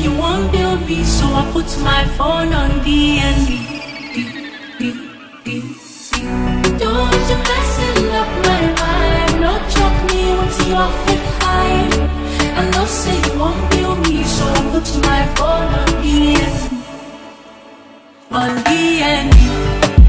you won't build me, so I put my phone on DND. Don't you messing up my vibe. No choke me with your fake hype. I know say you won't build me, so I put my phone on DND. On DND.